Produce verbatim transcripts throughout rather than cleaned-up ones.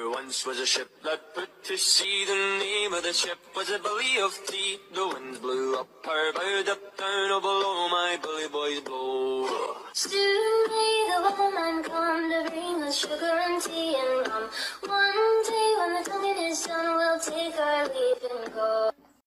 Once was a ship that put to sea. The name of the ship was a Billy of Tea. The winds blew up her bow, up down, oh below my bully boys blow. Soon may the wellerman come to bring us sugar and tea and rum. One day when the tonguing is done, we'll take our leave and go.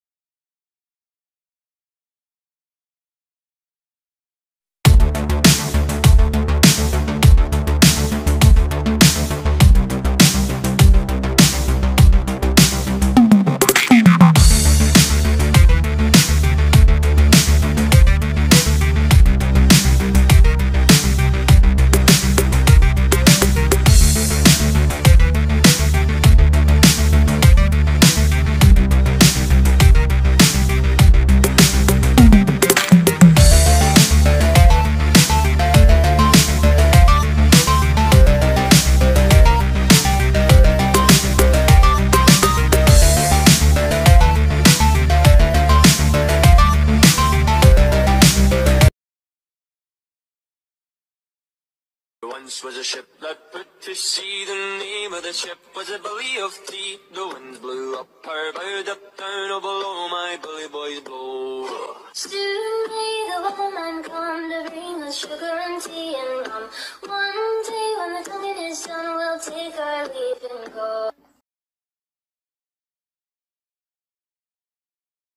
Once was a ship that put to sea. The name of the ship was a Billy of Tea. The winds blew up her bow, up down, oh below my bully boys blow. Soon may the wellerman come to bring us sugar and tea and rum. One day when the tonguing is done, we'll take our leave and go.